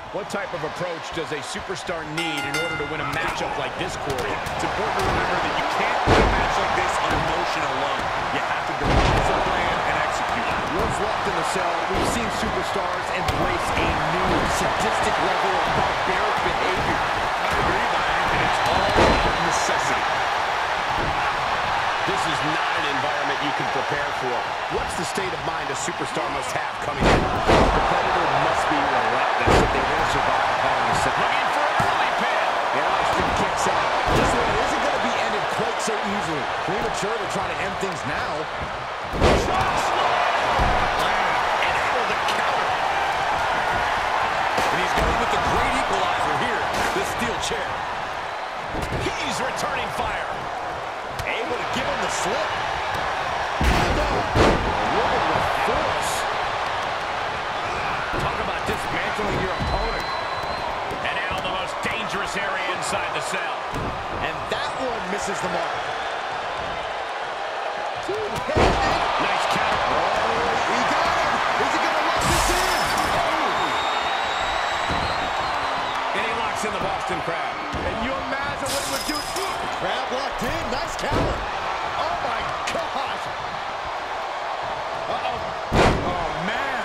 What type of approach does a superstar need in order to win a matchup like this, Corey? It's important to remember that you can't win a match like this on emotion alone. You have to devise a plan and execute. Once locked in the cell, we've seen superstars embrace a new sadistic level of barbaric behavior. I agree, Byron, and it's all about necessity. This is not an environment you can prepare for. What's the state of mind a superstar must have coming in? The competitor must be relentless if they want to survive Hell in a Cell. Looking for an early pin. And Austin kicks out. This one isn't going to be ended quite so easily. Premature to try to end things now. And able to counter. And he's going with the great equalizer here, this steel chair. He's returning fire. Able to give him the slip. Look with force. Talk about dismantling your opponent. And now the most dangerous area inside the cell. And that one misses the mark. Nice count. He got him. Is he going to lock this in? And he locks in the Boston Crab. Can you imagine what he would do? Crab locked in. Nice counter. Oh, my gosh. Uh-oh. Oh, man.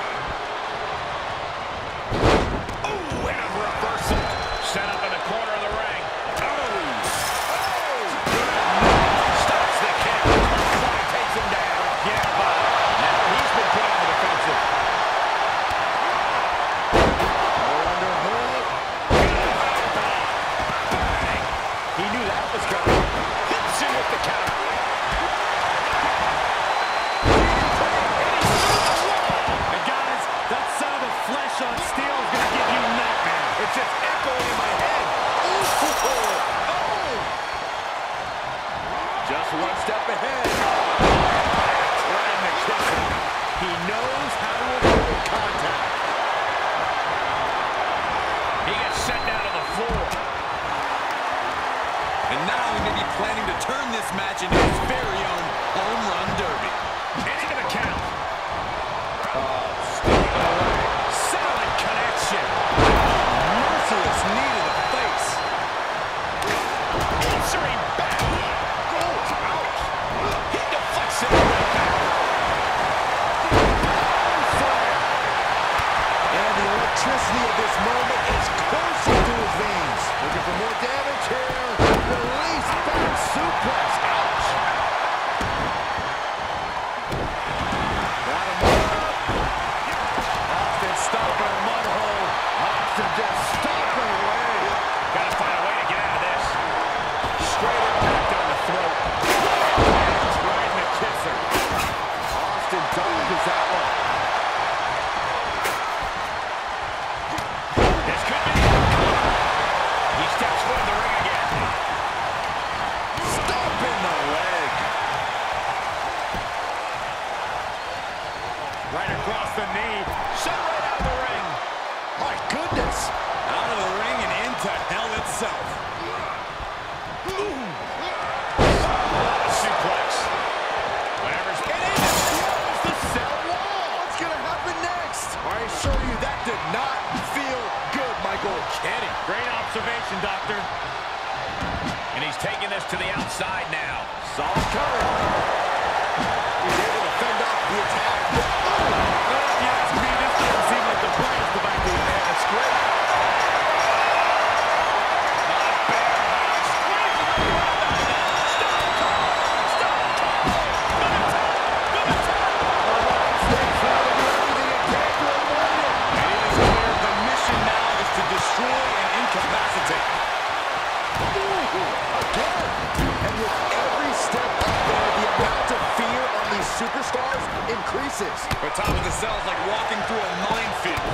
Oh, and a reversal. Set up in the corner of the ring. Stops the kick. Clark takes him down. Yeah, but now he's been put on the defensive. Underhook. Bang. He knew that was coming. Hits him with the counter. And guys, that sound of flesh on steel is going to give you nightmares. It's just echoing in my head. Just one step ahead. Ryan McKissick. He knows how to avoid contact. He gets sent down to the floor. And now he may be planning to turn this match into his very own home run derby. Into the count. Solid connection. Merciless knee to the face. Answering back. Ouch. He deflects it right back. Fire. And the electricity of this moment is coursing through his veins. Looking for more damage here. Release back suplex. Ouch. Got him up. Austin stomping a mud hole. Austin just stomping away. Gotta find a way to get out of this. Straight impact on the throat. That's Ryan McKissick. Austin dodges that one. This could be the outcome. He steps foot in the ring again. Stomping the leg. Right across the knee. Sent right out of the ring. My goodness. Out of the ring and into hell itself. Suplex. Whatever's And it explodes the cell wall. What's going to happen next? I assure you that did not feel good, Michael. Kenny. Great observation, Doctor. And he's taking this to the outside now. Solid cover. He's able to fend off the attack. Yes, me, this doesn't seem like the brightest of ideas. That's great. Destroy and incapacitate. Again. And with every step up there, the amount of fear on these superstars increases. The top of the cell is like walking through a minefield.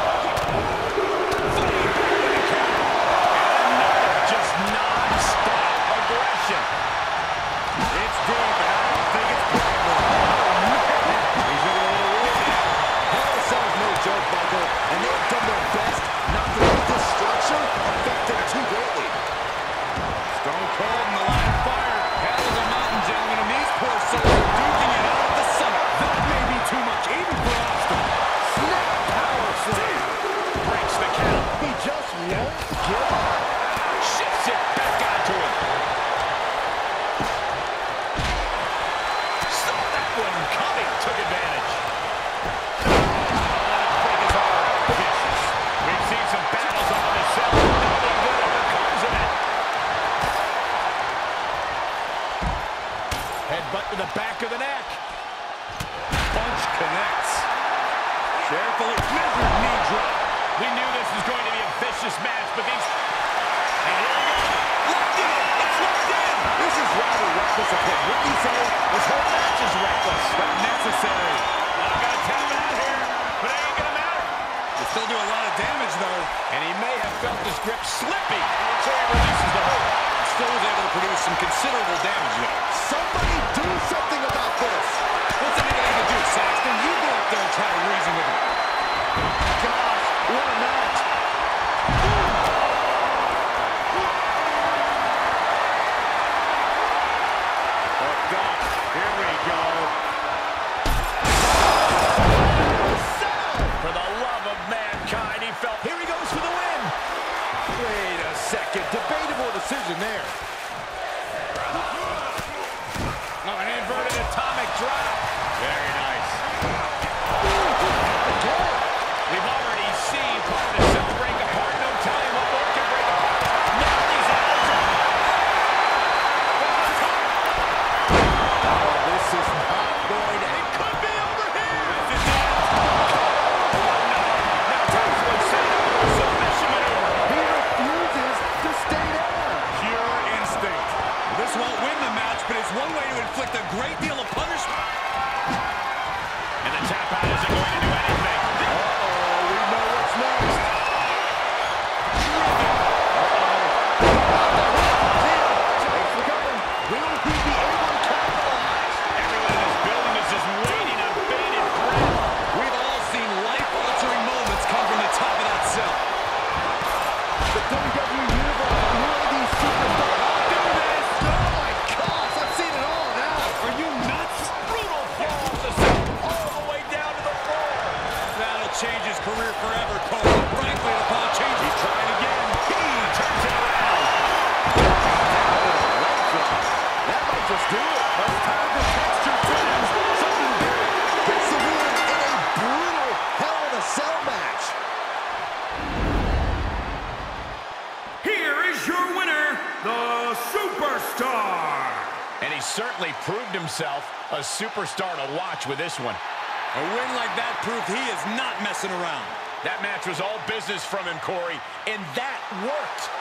Just non-stop aggression. It's deep, and I don't think it's playable. He's in a little weird now. Hell in a Cell is no joke, Michael, and they've done their best not to let this structure affect them too greatly. Stone Cold in the line of fire. Hell is a mountain, gentlemen, and these poor souls are duking it out at the summit. That may be too much, even for Austin. Snap power slam. Breaks the match, but these... And here we go. Locked in. It's locked in. This is rather reckless of him. Wouldn't you say this whole match is reckless? Not necessary. I'm going to tap out here, but it ain't going to matter. They still do a lot of damage, though. And he may have felt his grip slipping until he releases the hold. Still was able to produce some considerable damage, though. Somebody do something about this. What's anybody to do, Saxton? You go up there and try to reason with him. Gosh, what a match. Oh, gosh, here we go. For the love of mankind, he felt... Here he goes for the win. Wait a second. Debatable decision there. Oh, an inverted atomic drop. Very nice. We've already seen part of the cell break apart. No telling what more can break apart. Now he's out of trouble. Oh, this is not going to... It could be over here. This is it. Oh, no. Now time to set up a submission maneuver. He refuses to stay down. Pure instinct. This won't win the match, but it's one way to inflict a great deal of punishment. And the tap out isn't going to do anything. Uh-oh, we know what's next. It's recovering. Will he be able to capitalize? Everyone in this building is just waiting on bated breath. We've all seen life-altering moments come from the top of that cell. The WWE Universe really these superstars. Do this. Oh my gosh, I've seen it all now. Are you nuts? Brutal fall off the cell all the way down to the floor. That'll change his career forever, Cole. Frankly, upon change, He's trying again. He turns it around. That might just do it. It's time to test your friends. Something big. Gets the win in a brutal Hell in a Cell match. Here is your winner, the Superstar. And he certainly proved himself a superstar to watch with this one. a win like that proved he is not messing around. That match was all business from him, Corey, and that worked.